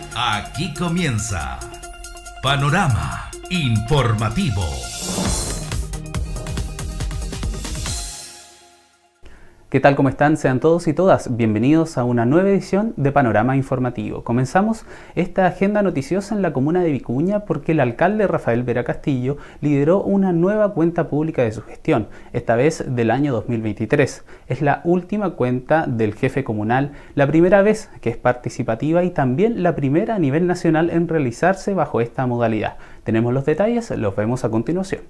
Aquí comienza Panorama Informativo. ¿Qué tal? ¿Cómo están? Sean todos y todas bienvenidos a una nueva edición de Panorama Informativo. Comenzamos esta agenda noticiosa en la comuna de Vicuña porque el alcalde Rafael Vera Castillo lideró una nueva cuenta pública de su gestión, esta vez del año 2023. Es la última cuenta del jefe comunal, la primera vez que es participativa y también la primera a nivel nacional en realizarse bajo esta modalidad. Tenemos los detalles, los vemos a continuación.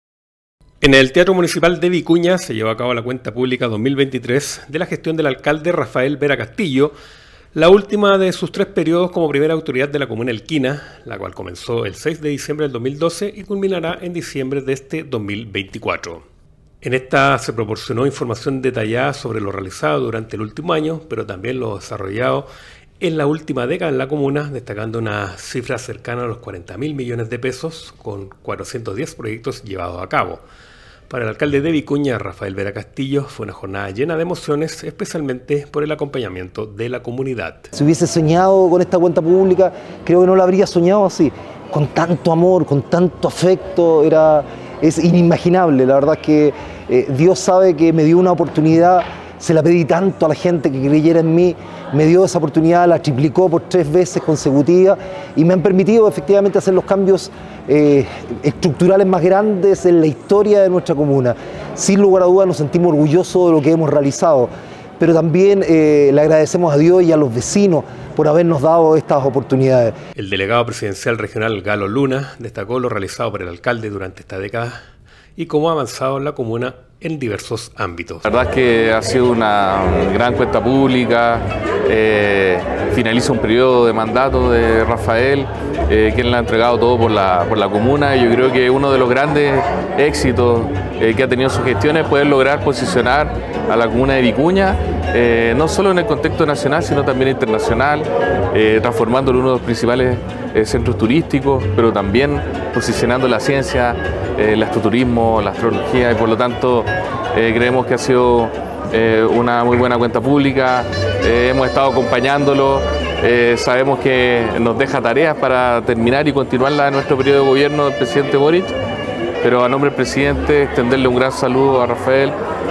En el Teatro Municipal de Vicuña se llevó a cabo la cuenta pública 2023 de la gestión del alcalde Rafael Vera Castillo, la última de sus 3 periodos como primera autoridad de la comuna Elquina, la cual comenzó el 6 de diciembre del 2012 y culminará en diciembre de este 2024. En esta se proporcionó información detallada sobre lo realizado durante el último año, pero también lo desarrollado en la última década en la comuna, destacando una cifra cercana a los 40.000 millones de pesos, con 410 proyectos llevados a cabo. Para el alcalde de Vicuña, Rafael Vera Castillo, fue una jornada llena de emociones, especialmente por el acompañamiento de la comunidad. Si hubiese soñado con esta cuenta pública, creo que no la habría soñado así, con tanto amor, con tanto afecto, es inimaginable. La verdad es que Dios sabe que me dio una oportunidad, se la pedí tanto a la gente que creyera en mí, me dio esa oportunidad, la triplicó por 3 veces consecutivas y me han permitido efectivamente hacer los cambios estructurales más grandes en la historia de nuestra comuna. Sin lugar a dudas nos sentimos orgullosos de lo que hemos realizado, pero también le agradecemos a Dios y a los vecinos por habernos dado estas oportunidades. El delegado presidencial regional Galo Luna destacó lo realizado por el alcalde durante esta década y cómo ha avanzado la comuna en diversos ámbitos. La verdad es que ha sido una gran cuenta pública, finaliza un periodo de mandato de Rafael, quien le ha entregado todo por la comuna. Yo creo que uno de los grandes éxitos que ha tenido su gestión es poder lograr posicionar a la comuna de Vicuña, no solo en el contexto nacional, sino también internacional, transformándolo en uno de los principales centros turísticos, pero también posicionando la ciencia, el astroturismo, la astrología, y por lo tanto creemos que ha sido una muy buena cuenta pública. Hemos estado acompañándolo, sabemos que nos deja tareas para terminar y continuarla en nuestro periodo de gobierno del presidente Boric, pero a nombre del presidente extenderle un gran saludo a Rafael,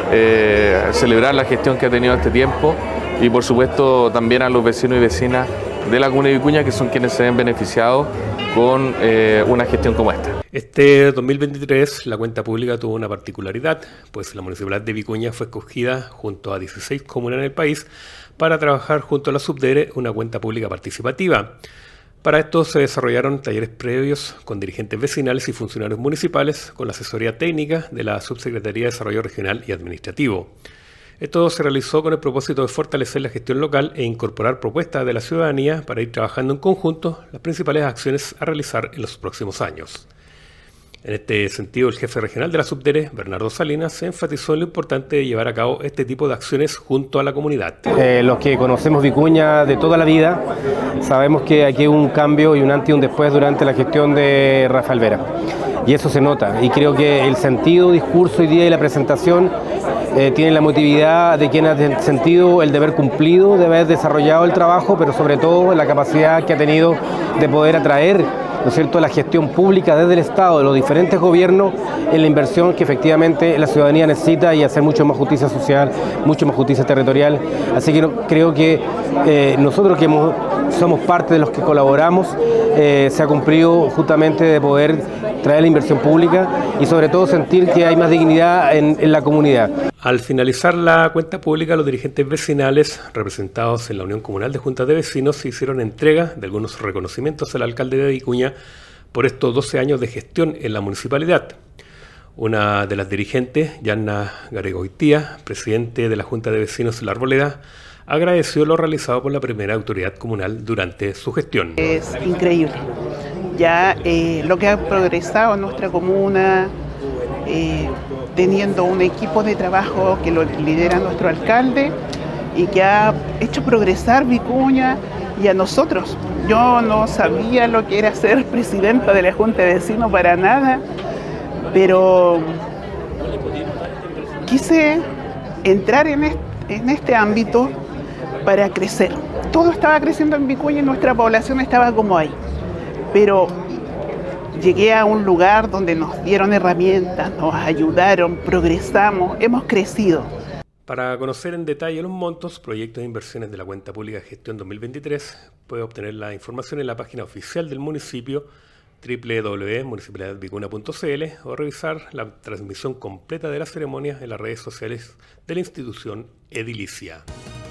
celebrar la gestión que ha tenido este tiempo y por supuesto también a los vecinos y vecinas de la comuna de Vicuña, que son quienes se ven beneficiados con una gestión como esta. Este 2023 la cuenta pública tuvo una particularidad, pues la Municipalidad de Vicuña fue escogida junto a 16 comunas en el país para trabajar junto a la Subdere una cuenta pública participativa. Para esto se desarrollaron talleres previos con dirigentes vecinales y funcionarios municipales con la asesoría técnica de la Subsecretaría de Desarrollo Regional y Administrativo. Esto se realizó con el propósito de fortalecer la gestión local e incorporar propuestas de la ciudadanía para ir trabajando en conjunto las principales acciones a realizar en los próximos años. En este sentido, el jefe regional de la Subdere, Bernardo Salinas, enfatizó en lo importante de llevar a cabo este tipo de acciones junto a la comunidad. Los que conocemos Vicuña de toda la vida, sabemos que aquí hay un cambio y un antes y un después durante la gestión de Rafael Vera. Y eso se nota, y creo que el sentido, discurso hoy día y la presentación tienen la emotividad de quien ha sentido el deber cumplido, de haber desarrollado el trabajo, pero sobre todo la capacidad que ha tenido de poder atraer, ¿no es cierto?, la gestión pública desde el Estado, de los diferentes gobiernos, en la inversión que efectivamente la ciudadanía necesita y hacer mucho más justicia social, mucho más justicia territorial. Así que creo que nosotros que somos parte de los que colaboramos, se ha cumplido justamente de poder traer la inversión pública y sobre todo sentir que hay más dignidad en la comunidad. Al finalizar la cuenta pública, los dirigentes vecinales representados en la Unión Comunal de Juntas de Vecinos se hicieron entrega de algunos reconocimientos al alcalde de Vicuña por estos 12 años de gestión en la municipalidad. Una de las dirigentes, Yanna Garegoitía, presidente de la Junta de Vecinos de la Arboleda, agradeció lo realizado por la primera autoridad comunal durante su gestión. Es increíble. Ya lo que ha progresado en nuestra comuna, teniendo un equipo de trabajo que lo lidera nuestro alcalde y que ha hecho progresar Vicuña y a nosotros. Yo no sabía lo que era ser presidenta de la Junta de Vecinos para nada, pero quise entrar en este ámbito para crecer todo estaba creciendo en Vicuña y nuestra población estaba como ahí. Pero llegué a un lugar donde nos dieron herramientas, nos ayudaron, progresamos, hemos crecido. Para conocer en detalle los montos, proyectos e inversiones de la cuenta pública de gestión 2023, puede obtener la información en la página oficial del municipio www.municipalidadvicuna.cl o revisar la transmisión completa de la ceremonia en las redes sociales de la institución edilicia.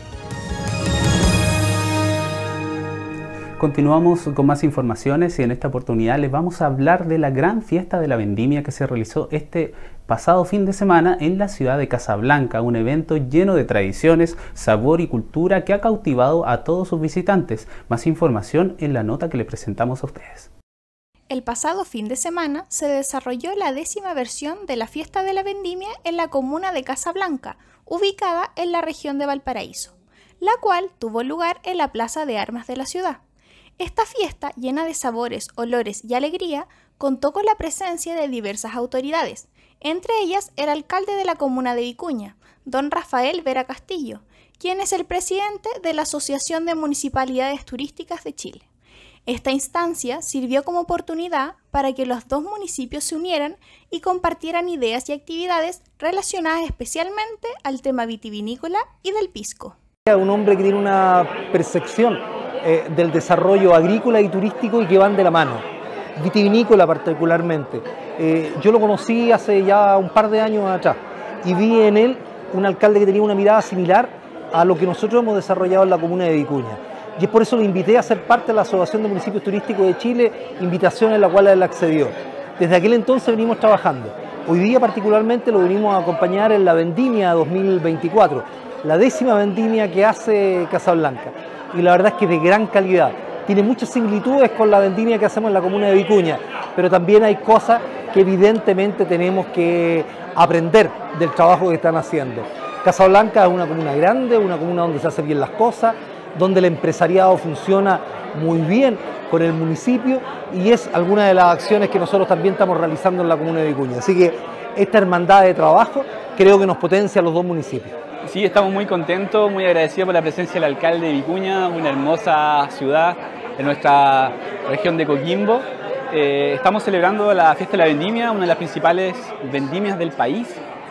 Continuamos con más informaciones y en esta oportunidad les vamos a hablar de la gran fiesta de la vendimia que se realizó este pasado fin de semana en la ciudad de Casablanca, un evento lleno de tradiciones, sabor y cultura que ha cautivado a todos sus visitantes. Más información en la nota que le presentamos a ustedes. El pasado fin de semana se desarrolló la 10ª versión de la fiesta de la vendimia en la comuna de Casablanca, ubicada en la región de Valparaíso, la cual tuvo lugar en la Plaza de Armas de la ciudad. Esta fiesta, llena de sabores, olores y alegría, contó con la presencia de diversas autoridades, entre ellas el alcalde de la comuna de Vicuña, don Rafael Vera Castillo, quien es el presidente de la Asociación de Municipalidades Turísticas de Chile. Esta instancia sirvió como oportunidad para que los dos municipios se unieran y compartieran ideas y actividades relacionadas especialmente al tema vitivinícola y del pisco. Un hombre que tiene una percepción del desarrollo agrícola y turístico y que van de la mano, vitivinícola particularmente. Yo lo conocí hace ya un par de años atrás y vi en él un alcalde que tenía una mirada similar a lo que nosotros hemos desarrollado en la comuna de Vicuña. Y es por eso lo invité a ser parte de la Asociación de Municipios Turísticos de Chile, invitación en la cual él accedió. Desde aquel entonces venimos trabajando. Hoy día particularmente lo venimos a acompañar en la Vendimia 2024, la 10ª vendimia que hace Casablanca. Y la verdad es que de gran calidad. Tiene muchas similitudes con la vendimia que hacemos en la comuna de Vicuña, pero también hay cosas que evidentemente tenemos que aprender del trabajo que están haciendo. Casablanca es una comuna grande, una comuna donde se hacen bien las cosas, donde el empresariado funciona muy bien con el municipio y es alguna de las acciones que nosotros también estamos realizando en la comuna de Vicuña. Así que esta hermandad de trabajo creo que nos potencia a los dos municipios. Sí, estamos muy contentos, muy agradecidos por la presencia del alcalde de Vicuña, una hermosa ciudad en nuestra región de Coquimbo. Estamos celebrando la fiesta de la vendimia, una de las principales vendimias del país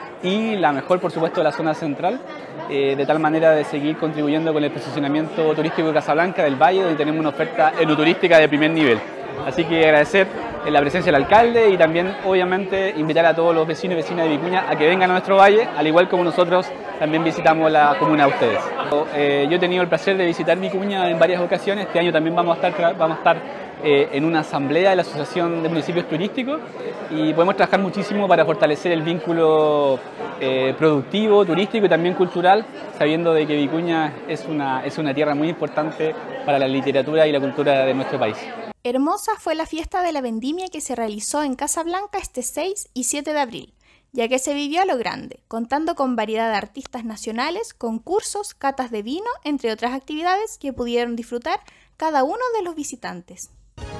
y la mejor, por supuesto, de la zona central, de tal manera de seguir contribuyendo con el posicionamiento turístico de Casablanca del Valle, donde tenemos una oferta enoturística de primer nivel. Así que agradecer la presencia del alcalde y también, obviamente, invitar a todos los vecinos y vecinas de Vicuña a que vengan a nuestro valle, al igual como nosotros también visitamos la comuna de ustedes. Yo he tenido el placer de visitar Vicuña en varias ocasiones. Este año también vamos a estar en una asamblea de la Asociación de Municipios Turísticos y podemos trabajar muchísimo para fortalecer el vínculo productivo, turístico y también cultural, sabiendo de que Vicuña es una tierra muy importante para la literatura y la cultura de nuestro país. Hermosa fue la fiesta de la vendimia que se realizó en Casablanca este 6 y 7 de abril, ya que se vivió a lo grande, contando con variedad de artistas nacionales, concursos, catas de vino, entre otras actividades que pudieron disfrutar cada uno de los visitantes.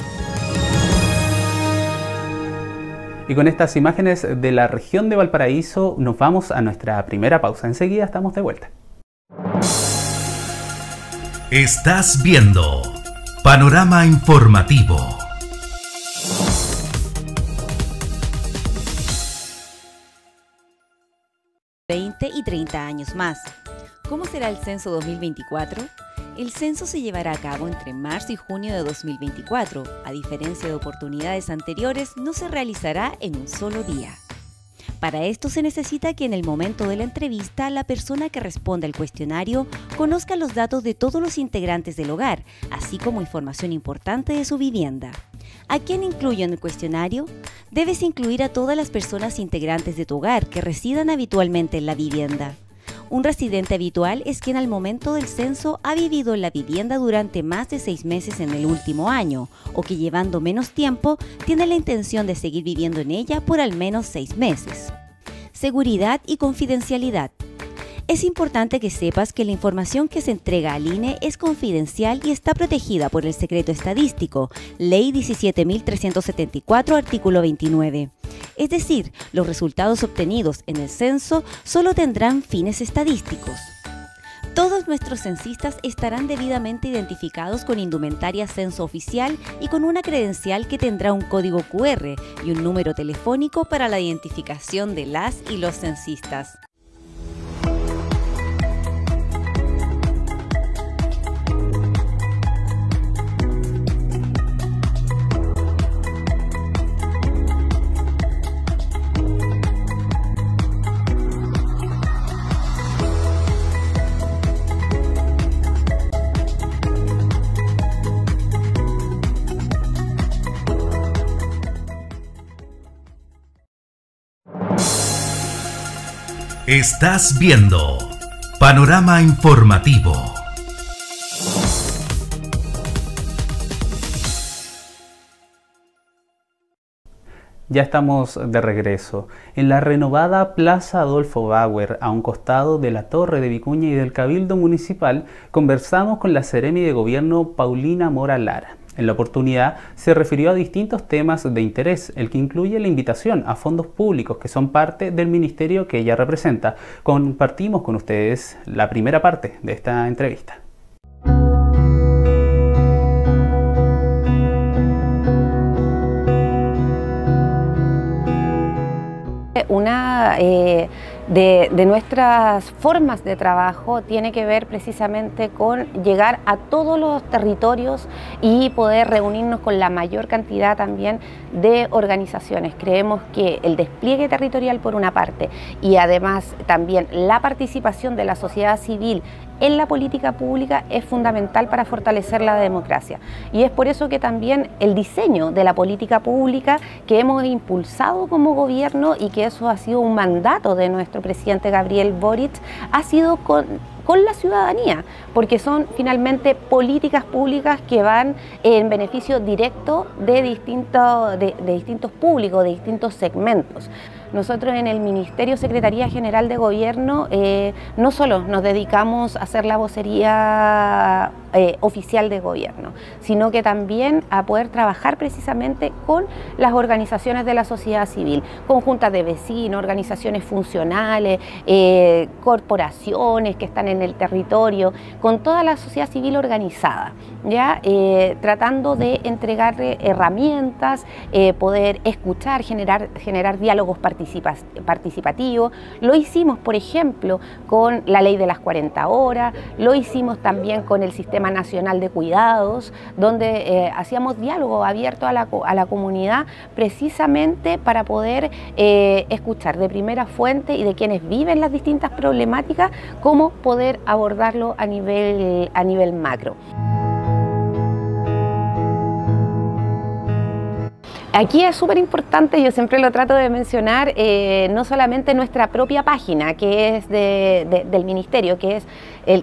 Y con estas imágenes de la región de Valparaíso nos vamos a nuestra primera pausa. Enseguida estamos de vuelta. Estás viendo Panorama Informativo. Y 30 años más. ¿Cómo será el censo 2024? El censo se llevará a cabo entre marzo y junio de 2024. A diferencia de oportunidades anteriores, no se realizará en un solo día. Para esto se necesita que en el momento de la entrevista la persona que responda al cuestionario conozca los datos de todos los integrantes del hogar, así como información importante de su vivienda. ¿A quién incluyo en el cuestionario? Debes incluir a todas las personas integrantes de tu hogar que residan habitualmente en la vivienda. Un residente habitual es quien al momento del censo ha vivido en la vivienda durante más de 6 meses en el último año, o que llevando menos tiempo tiene la intención de seguir viviendo en ella por al menos 6 meses. Seguridad y confidencialidad. Es importante que sepas que la información que se entrega al INE es confidencial y está protegida por el secreto estadístico, Ley 17.374, artículo 29. Es decir, los resultados obtenidos en el censo solo tendrán fines estadísticos. Todos nuestros censistas estarán debidamente identificados con indumentaria censo oficial y con una credencial que tendrá un código QR y un número telefónico para la identificación de las y los censistas. Estás viendo Panorama Informativo. Ya estamos de regreso. En la renovada Plaza Adolfo Bauer, a un costado de la Torre de Vicuña y del Cabildo Municipal, conversamos con la Seremi de Gobierno Paulina Mora Lara. En la oportunidad se refirió a distintos temas de interés, el que incluye la invitación a fondos públicos que son parte del ministerio que ella representa. Compartimos con ustedes la primera parte de esta entrevista. Una de nuestras formas de trabajo tiene que ver precisamente con llegar a todos los territorios y poder reunirnos con la mayor cantidad también de organizaciones. Creemos que el despliegue territorial por una parte y además también la participación de la sociedad civil en la política pública es fundamental para fortalecer la democracia. Y es por eso que también el diseño de la política pública que hemos impulsado como gobierno, y que eso ha sido un mandato de nuestro presidente Gabriel Boric, ha sido con la ciudadanía, porque son finalmente políticas públicas que van en beneficio directo de distintos públicos, de distintos segmentos. Nosotros en el Ministerio Secretaría General de Gobierno no solo nos dedicamos a hacer la vocería oficial de gobierno, sino que también a poder trabajar precisamente con las organizaciones de la sociedad civil, conjuntas de vecinos, organizaciones funcionales, corporaciones que están en el territorio, con toda la sociedad civil organizada, ¿ya? Tratando de entregarle herramientas, poder escuchar, generar diálogos participativos. Lo hicimos, por ejemplo, con la ley de las 40 horas, lo hicimos también con el Sistema Nacional de Cuidados, donde hacíamos diálogo abierto a la comunidad, precisamente para poder escuchar de primera fuente y de quienes viven las distintas problemáticas, cómo poder abordarlo a nivel macro. Aquí es súper importante, yo siempre lo trato de mencionar, no solamente nuestra propia página, que es del Ministerio, que es el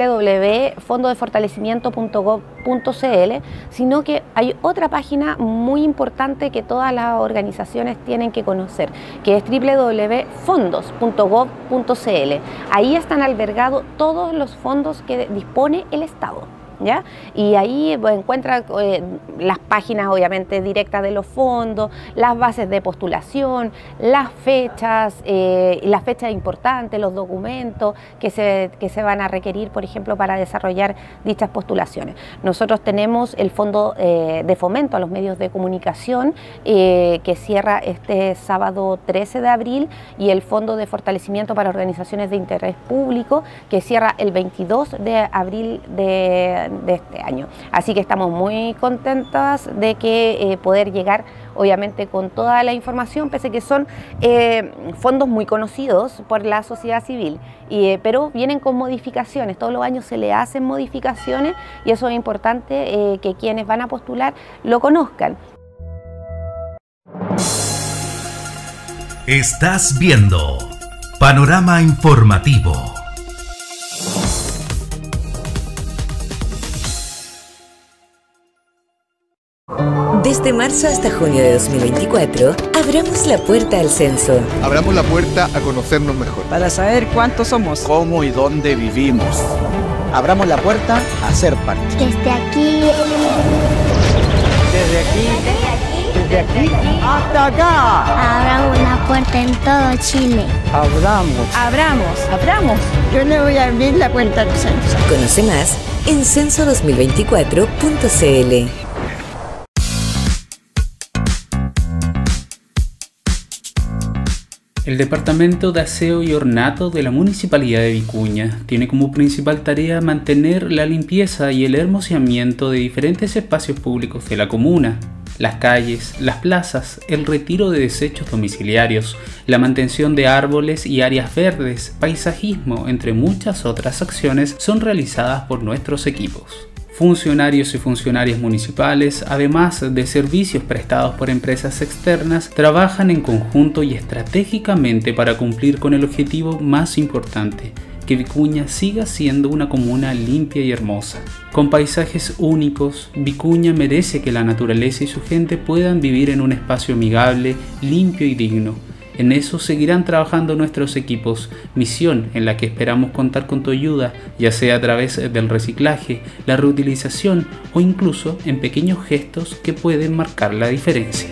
www.fondodefortalecimiento.gov.cl, sino que hay otra página muy importante que todas las organizaciones tienen que conocer, que es www.fondos.gov.cl. Ahí están albergados todos los fondos que dispone el Estado, ¿ya? Y ahí encuentra las páginas obviamente directas de los fondos, las bases de postulación, las fechas importantes, los documentos que se van a requerir, por ejemplo, para desarrollar dichas postulaciones. Nosotros tenemos el Fondo de Fomento a los Medios de Comunicación que cierra este sábado 13 de abril, y el Fondo de Fortalecimiento para Organizaciones de Interés Público que cierra el 22 de abril de este año. Así que estamos muy contentas de que poder llegar obviamente con toda la información, pese a que son fondos muy conocidos por la sociedad civil, pero vienen con modificaciones. Todos los años se le hacen modificaciones y eso es importante que quienes van a postular lo conozcan. Estás viendo Panorama Informativo. Desde marzo hasta junio de 2024, abramos la puerta al censo. Abramos la puerta a conocernos mejor. Para saber cuántos somos. Cómo y dónde vivimos. Abramos la puerta a ser parte. Desde aquí. Desde aquí. Desde aquí. De aquí hasta acá. Abramos la puerta en todo Chile. Abramos. Yo le voy a abrir la cuenta del censo. Conoce más en censo2024.cl. El Departamento de Aseo y Ornato de la Municipalidad de Vicuña tiene como principal tarea mantener la limpieza y el hermoseamiento de diferentes espacios públicos de la comuna, las calles, las plazas, el retiro de desechos domiciliarios, la mantención de árboles y áreas verdes, paisajismo, entre muchas otras acciones son realizadas por nuestros equipos. Funcionarios y funcionarias municipales, además de servicios prestados por empresas externas, trabajan en conjunto y estratégicamente para cumplir con el objetivo más importante, que Vicuña siga siendo una comuna limpia y hermosa. Con paisajes únicos, Vicuña merece que la naturaleza y su gente puedan vivir en un espacio amigable, limpio y digno. En eso seguirán trabajando nuestros equipos, misión en la que esperamos contar con tu ayuda, ya sea a través del reciclaje, la reutilización o incluso en pequeños gestos que pueden marcar la diferencia.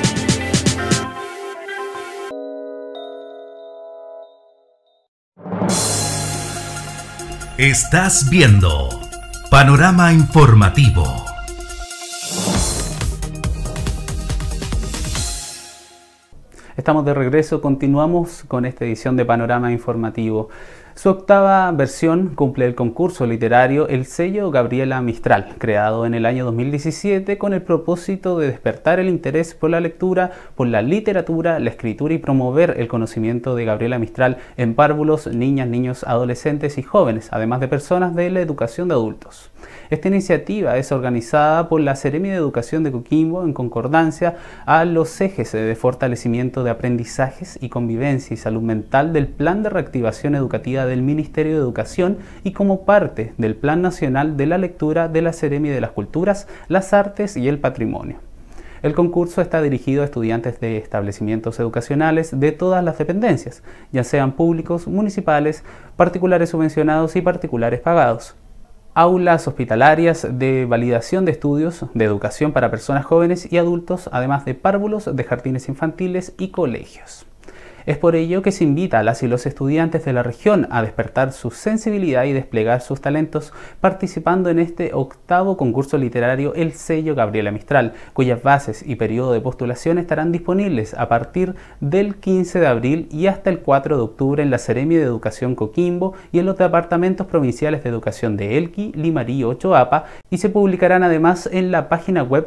Estás viendo Panorama Informativo. Estamos de regreso, continuamos con esta edición de Panorama Informativo. Su octava versión cumple el concurso literario El Sello Gabriela Mistral, creado en el año 2017 con el propósito de despertar el interés por la lectura, por la literatura, la escritura y promover el conocimiento de Gabriela Mistral en párvulos, niñas, niños, adolescentes y jóvenes, además de personas de la educación de adultos. Esta iniciativa es organizada por la Seremi de Educación de Coquimbo en concordancia a los ejes de fortalecimiento de aprendizajes y convivencia y salud mental del Plan de Reactivación Educativa del Ministerio de Educación y como parte del Plan Nacional de la Lectura de la Seremi de las Culturas, las Artes y el Patrimonio. El concurso está dirigido a estudiantes de establecimientos educacionales de todas las dependencias, ya sean públicos, municipales, particulares subvencionados y particulares pagados. Aulas hospitalarias de validación de estudios de educación para personas jóvenes y adultos, además de párvulos de jardines infantiles y colegios. Es por ello que se invita a las y los estudiantes de la región a despertar su sensibilidad y desplegar sus talentos participando en este octavo concurso literario El Sello Gabriela Mistral, cuyas bases y periodo de postulación estarán disponibles a partir del 15 de abril y hasta el 4 de octubre en la Seremi de Educación Coquimbo y en los departamentos provinciales de educación de Elqui, Limarí y Ochoapa, y se publicarán además en la página web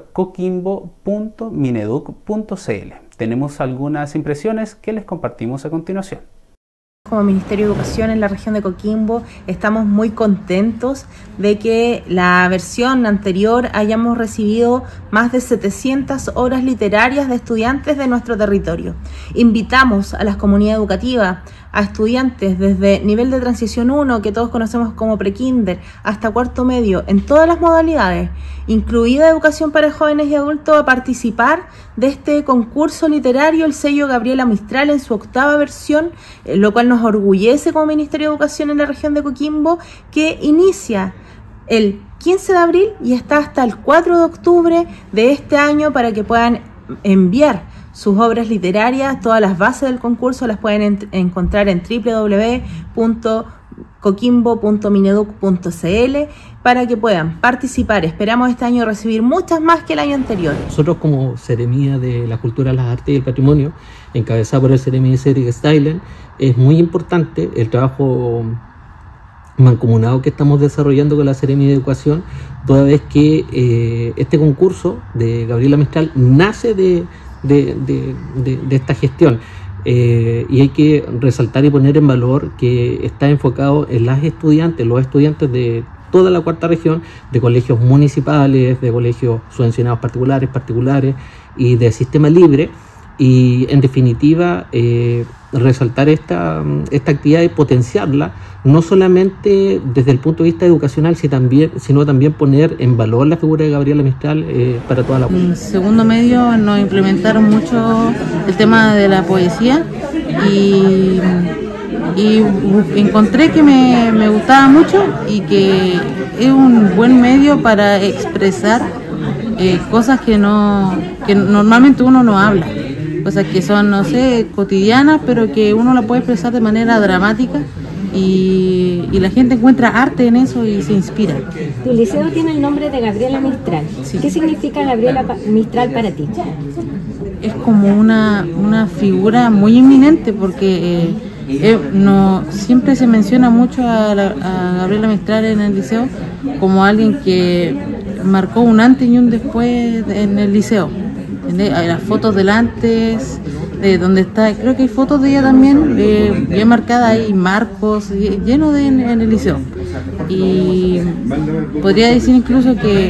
coquimbo.mineduc.cl. Tenemos algunas impresiones que les compartimos a continuación. Como Ministerio de Educación en la región de Coquimbo estamos muy contentos de que la versión anterior hayamos recibido más de 700 horas literarias de estudiantes de nuestro territorio. Invitamos a las comunidades educativas, a estudiantes desde nivel de transición 1, que todos conocemos como prekinder, hasta cuarto medio, en todas las modalidades, incluida educación para jóvenes y adultos, a participar de este concurso literario El Sello Gabriela Mistral en su octava versión, lo cual nos orgullece como Ministerio de Educación en la región de Coquimbo, que inicia el 15 de abril y está hasta el 4 de octubre de este año para que puedan enviar sus obras literarias. Todas las bases del concurso las pueden encontrar en www.coquimbo.mineduc.cl para que puedan participar. Esperamos este año recibir muchas más que el año anterior. Nosotros como Seremía de la Cultura, las Artes y el Patrimonio, encabezada por el Seremi de Cedric Stylen, es muy importante el trabajo mancomunado que estamos desarrollando con la Seremi de Educación, toda vez que este concurso de Gabriela Mistral nace de esta gestión. Y hay que resaltar y poner en valor que está enfocado en las estudiantes, los estudiantes de toda la cuarta región, de colegios municipales, de colegios subvencionados particulares y de sistema libre, y en definitiva resaltar esta actividad y potenciarla, no solamente desde el punto de vista educacional, sino también poner en valor la figura de Gabriela Mistral para toda la comunidad. En segundo medio nos implementaron mucho el tema de la poesía y encontré que me gustaba mucho y que es un buen medio para expresar cosas que normalmente uno no habla, cosas que son, no sé, cotidianas, pero que uno la puede expresar de manera dramática y la gente encuentra arte en eso y se inspira. Tu liceo tiene el nombre de Gabriela Mistral. Sí. ¿Qué significa Gabriela Mistral para ti? Es como una figura muy eminente porque no siempre se menciona mucho a Gabriela Mistral en el liceo como alguien que marcó un antes y un después en el liceo. Hay las fotos del antes, de donde está, creo que hay fotos de ella también, bien marcadas, hay marcos llenos en el liceo. Y podría decir incluso que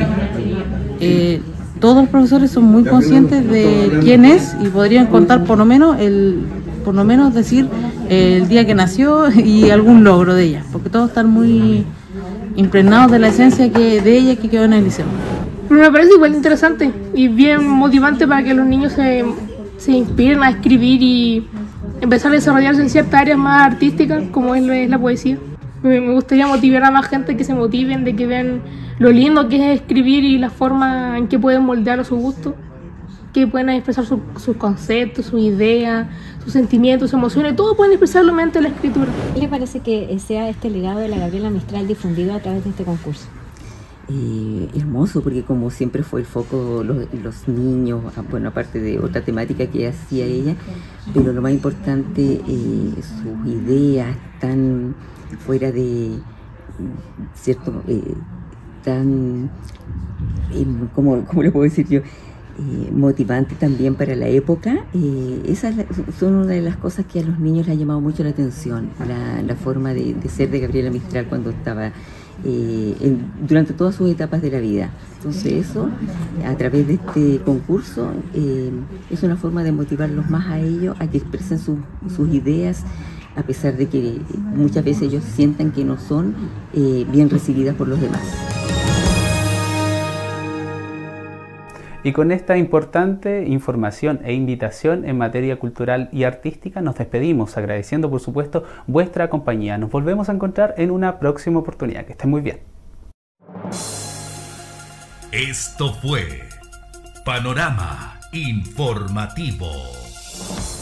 todos los profesores son muy conscientes de quién es y podrían contar por lo menos decir el día que nació y algún logro de ella, porque todos están muy impregnados de la esencia de ella que quedó en el liceo. Me parece igual interesante y bien motivante para que los niños se inspiren a escribir y empezar a desarrollarse en ciertas áreas más artísticas como es la poesía. Me gustaría motivar a más gente que se motiven, de que vean lo lindo que es escribir y la forma en que pueden moldear a su gusto, que pueden expresar sus conceptos, sus ideas, sus sentimientos, sus emociones, todo pueden expresarlo mediante la escritura. ¿Qué le parece que sea este legado de la Gabriela Mistral difundido a través de este concurso? Hermoso, porque como siempre fue el foco los niños, bueno, aparte de otra temática que hacía ella, pero lo más importante, sus ideas tan fuera de, ¿cierto? Tan, ¿cómo le puedo decir yo? Motivante también para la época. Esas son una de las cosas que a los niños les ha llamado mucho la atención, la forma de ser de Gabriela Mistral cuando estaba durante todas sus etapas de la vida. Entonces eso, a través de este concurso, es una forma de motivarlos más a ellos, a que expresen sus ideas, a pesar de que muchas veces ellos sientan que no son bien recibidas por los demás. Y con esta importante información e invitación en materia cultural y artística nos despedimos, agradeciendo por supuesto vuestra compañía. Nos volvemos a encontrar en una próxima oportunidad. Que estén muy bien. Esto fue Panorama Informativo.